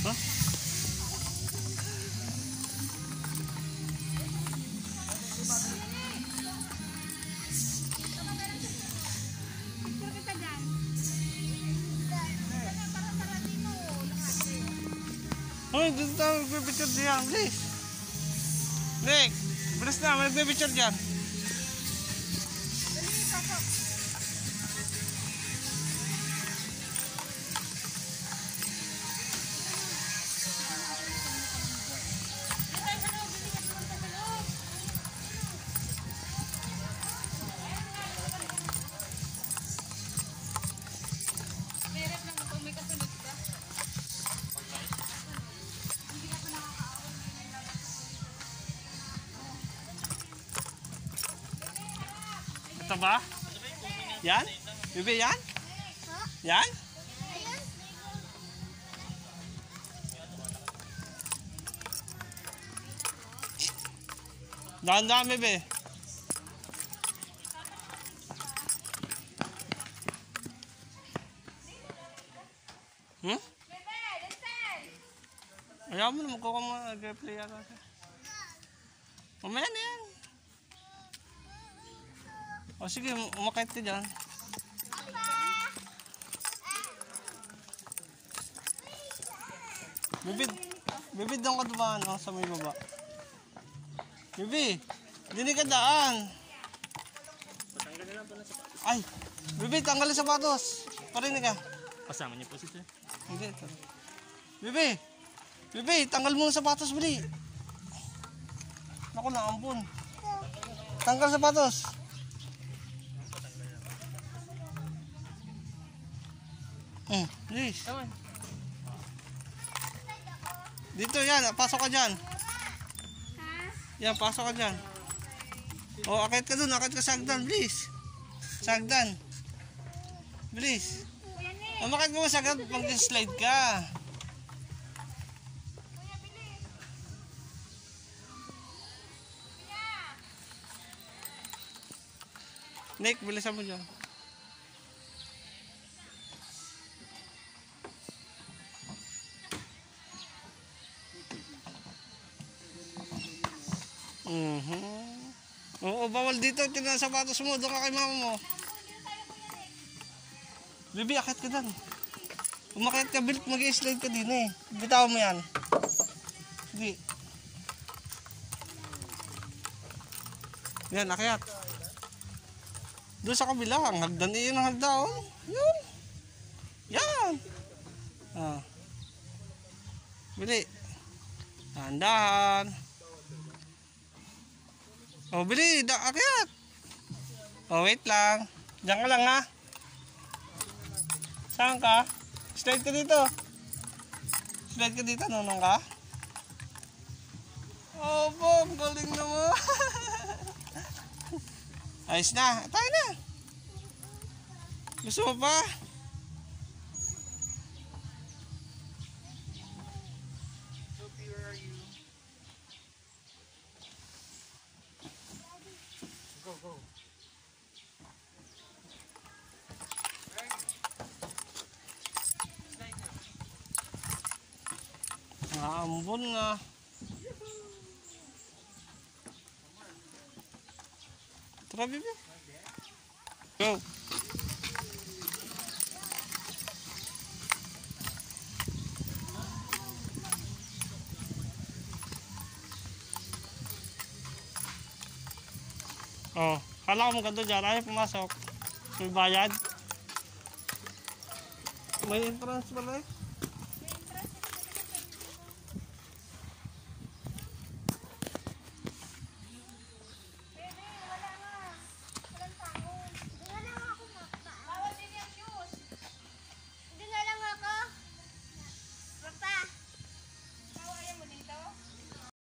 Huh? Hoy, dito tayo magpipicture diyan, please. Nick, bilis na, may magpipicture diyan. Ito ba? Yan? Bibi, yan? Yan? Dahan-dahan, Bibi. Hmm? Ayaw mo na, magkuha mo mag-replay ako. Mamaya na yan. O sige, umakit ka dyan. Bibi, doon ka dumaan sa may baba. Bibi, dinig ka daan. Ay, Bibi, tanggalin sapatos. Parinig ka. Kasama niyo po si Sir. Hindi, ito. Bibi, tanggal mo ng sapatos, Bili. Naku, naampun. Tanggal sapatos. Please. Come on. Dito yan, pasok ka dyan. Yan, pasok ka dyan. O, akit ka dun, akit ka sa hagdan, please. Sa hagdan. Please. Umakit mo sa hagdan, pag-slide ka. Nick, bilisan mo dyan. Oo, bawal dito. Tingnan sa sapatos mo. Doon ka kay mama mo. Bibi, akit ka dyan. Umakit ka, mag-i-slide ka din eh. Bitaw mo yan. Hindi. Yan, akyat. Doon sa kabila. Ang hagdan iyon ang hagdan. Oh. Yun. Yan. Ah. Bili. Dahan-dahan. Oh, Bili, akyat. Oh, wait lang. Diyan ka lang ha. Saan ka? Slide ka dito. Slide ka dito, nunong ka. Oh, Bong, galing na mo. Ayos na. Tayo na. Gusto mo pa? Sophie, where are you? Go. Ambon na. Tara, Bibi. Go. Oh, kala ko maganda dyan. Ayaw pumasok. May bayad. May entrance pala eh.